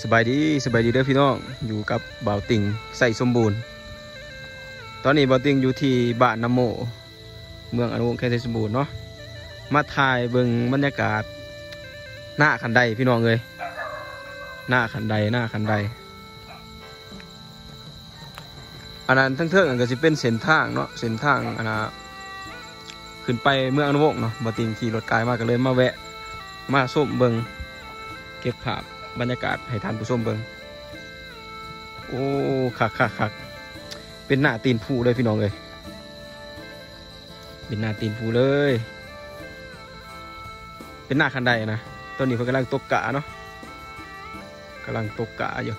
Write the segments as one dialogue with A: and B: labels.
A: สบายดีเด้อพี่น้องอยู่กับบ่าวติงใส่สมบูรณ์ตอนนี้บ่าวติงอยู่ที่บ้านน้ำโมเมืองอนุวงศ์แค่ใส่สมบูรณ์เนาะมาถ่ายเบิ่งบรรยากาศหน้าคันไดพี่น้องเลยหน้าคันไดอันนั้นทั้งเทิงอันก็จะเป็นเส้นทางเนาะเส้นทางอันน่ะขึ้นไปเมืองอนุวงศ์เนาะบ่าวติงขี่รถกายมาก็เลยมาแวะมาส้มเบิ่งเก็บภาพบรรยากาศให้ท่านผู้ชมเบิ่งโอ้คักเป็นหน้าตีนผูเลยพี่น้องเลยเป็นหน้าตีนผูเลยเป็นหน้าคันไดนะตอนนี้เพิ่นกำลังตกกะเนาะกำลังตกกะอยู่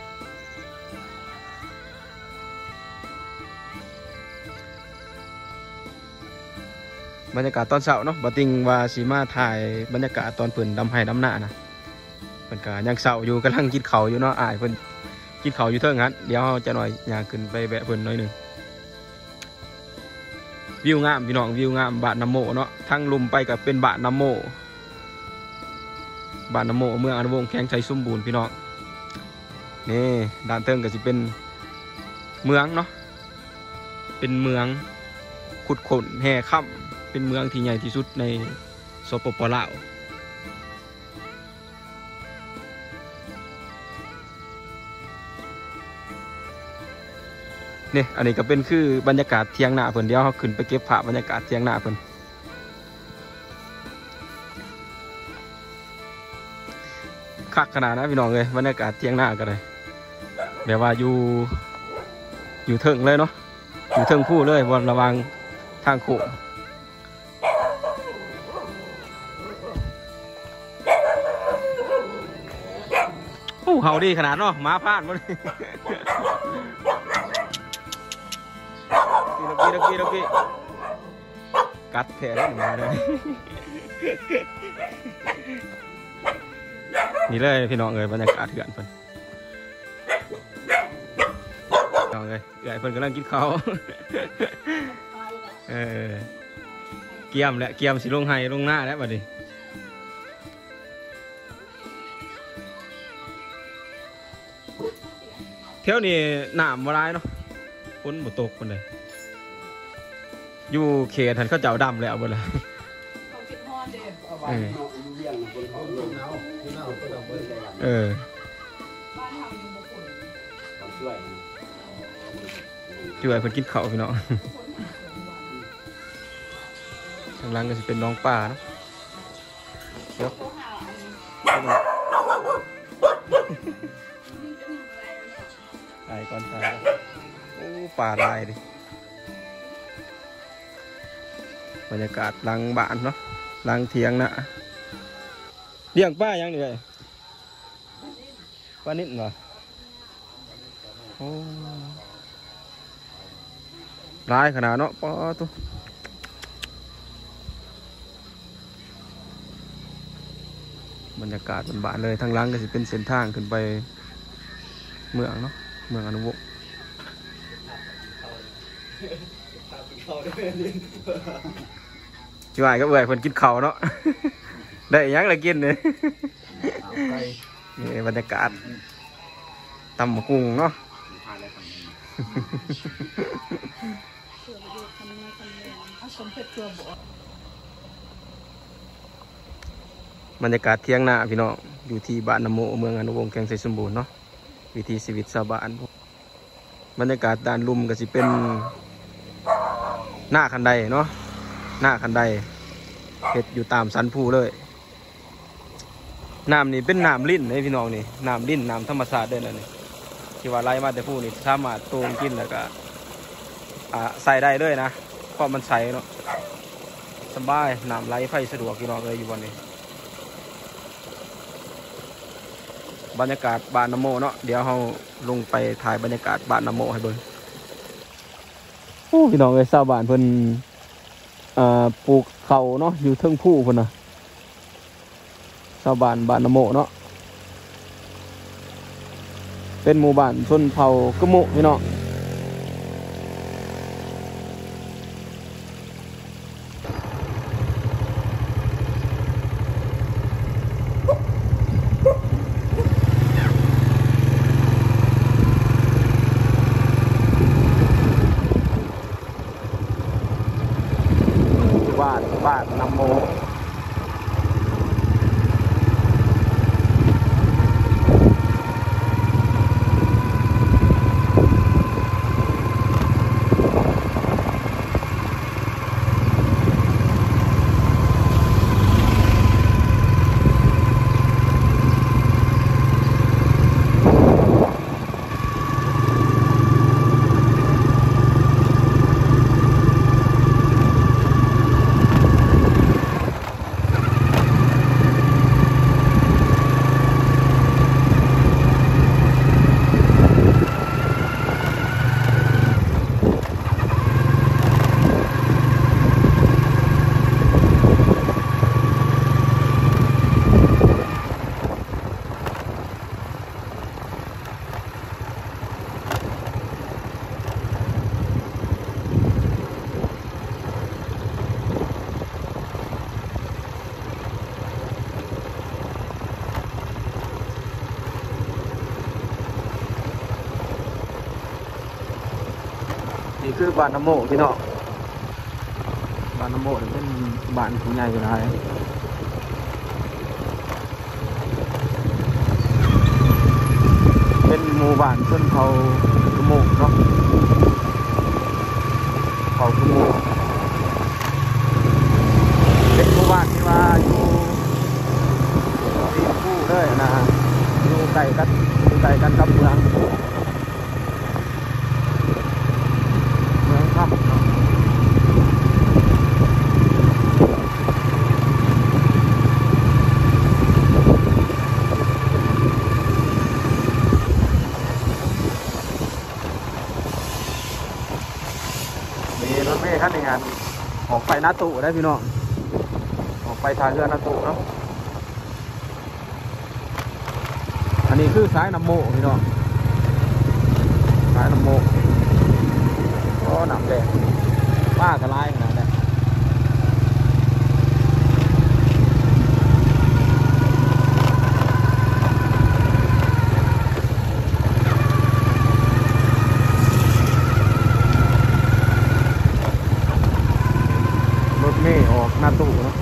A: บรรยากาศตอนเช้าเนาะบ่ติงว่าสีมาถ่ายบรรยากาศตอนเพิ่นดำไห้ดำหน้านะเพิ่นก็ยังเช้าอยู่กำลังกินข้าวอยู่เนาะเพิ่นกินข้าวอยู่เทิงนั้นเดี๋ยวจะหน่อยอยากขึ้นไปแวะเพิ่นหน่อยหนึ่งวิวงามพี่น้องวิวงามบ้านน้ำโมเนาะทั้งลุมไปกับเป็นบ้านน้ำโมเมืองอนุวงศ์แข้งชัยสมบูรณ์พี่น้องนี่ด้านเทิงก็จะเป็นเมืองเนาะเป็นเมืองขุดขนแห่ค่ำเป็นเมืองที่ใหญ่ที่สุดในสปป.ลาวนี่อันนี้ก็เป็นคือบรรยากาศเที่ยงหน้าเพิ่นเดี๋ยวเขาขึ้นไปเก็บภาพบรรยากาศเที่ยงหน้าเพิ่นคักขนาดนะพี่น้องเลยบรรยากาศเที่ยงหน้ากันเลยแบบว่าอยู่เทิงเลยเนาะอยู่เทิงผู้เลยบนระวังทางโค้งโอ้เฮาดีขนาดเนาะม้าพลาดมั้งตะกี้กัดแผลได้หนึ่งมาเลยนี่เลยพี่น้องเอ๋ยบรรยากาศเถื่อนเพิ่นพี่น้องเอ๋ยเพิ่นกำลังกินข้าวเกียมและเกียมสิลงไห้ลงหน้าแล้วบัดนี้เที่ยวนี้น้ำบ่ร้ายเนาะฝนบ่ตกคนเลยอยู่เขตทันเขาเจ้าดำแล้วบ่ล่ะช่วยเพิ่นกินข้าวพี่น้องทางหลังก็จะเป็นน้องป่าเนาะเดี๋ยวตายก่อนตายโอ้ป่าลายดิบรรยากาศหลังบ้านเนาะหลังเถียงนะเลี้ยงป้ายังนี่เลยป้านิดเหรอโอ้ลายขนาดเนาะป้าตัวบรรยากาศบ้านเลยทางหลังก็จะเป็นเส้นทางขึ้นไปเมืองเนาะเมืองอนุวงศ์ช่วยก็เบื่อคนกินข้าวเนาะได้ยังอะไรกินเนี่ยนี่บรรยากาศตำมะกุ้งเนาะบรรยากาศเที่ยงหน้าพี่น้องอยู่ที่บ้านน้ำโมเมืองอนุวงศ์แข้งชัยสมบูรณ์เนาะวิถีชีวิตชาวบ้านบรรยากาศด้านลุ่มก็จะเป็นหน้าคันไดเนาะหน้าคันไดเห็ดอยู่ตามสันภูเลยน้ำนี่เป็นน้ำลิ้นเลยพี่น้องนี่น้ำลิ้นน้ำธรรมชาติเด้อนี่ที่ว่าไล่มาแต่ภูนี่สามารถตูมกินแล้วก็ใส่ได้เลยนะเพราะมันใสเนาะสบายน้ำไหลไฟสะดวกพี่น้องเลยอยู่บนนี้บรรยากาศบ้านน้ำโมเนาะเดี๋ยวเราลงไปถ่ายบรรยากาศบ้านน้ำโมให้เบิ่งพี่น้องเลยชาวบ้านเพิ่นปลูกเขาเนาะอยู่เทิงผู้เพิ่นนะชาวบ้านบ้านน้ำโมเนาะเป็นหมู่บ้านชนเผ่ากะโมพี่น้อง บคือบ้านน้ำโมกพี่น้องบ้านน้ำโมกเป็นบ้านผู้ใหญ่อยู่นะเป็นหมู่บ้านชนเผ่ากุโมกเนาะเผ่ากุโมกเป็นหมู่บ้านที่ว่าอยู่ตีนคู่เลยนะอยู่ใกล้กันกับเมืองค่ำมีรถเมล์คันหนึ่งออกไปนาตุได้พี่น้องออกไปทางเรือนาตุเนาะอันนี้คือสายน้ำโมพี่น้องสายน้ำโมก็หนักแดงป้ากระไรขนาดนั้นรถเมล์ออกนาตุเนาะ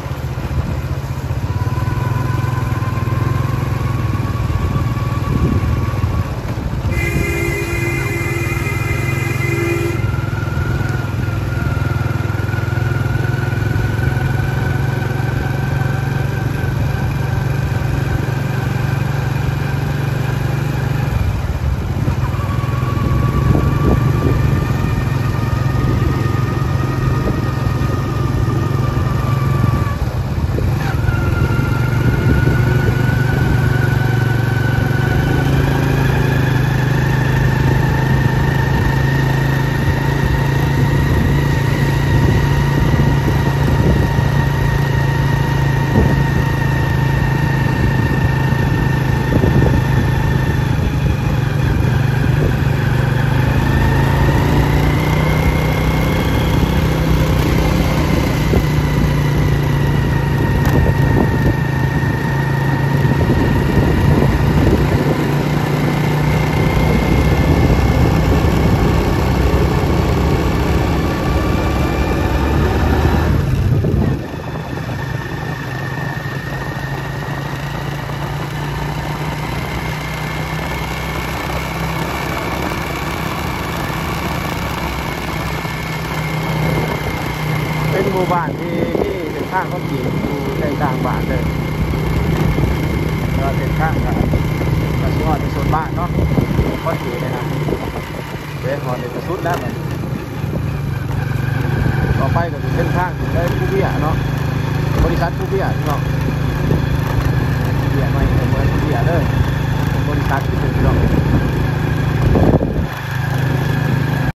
A: เป็นหมู่บ้านที่เป็นข้างเขาขี่อยู่ในกลางบ้านเลยแล้วเป็นข้างกับชิฮอดในโซนบ้านเนาะก็ขี่เลยนะเป็นหอในกระสุดแล้วเนี่ยต่อไปก็จะเป็นข้างได้ผู้เบี้ยเนาะบริษัทผู้เบี้ยเนาะ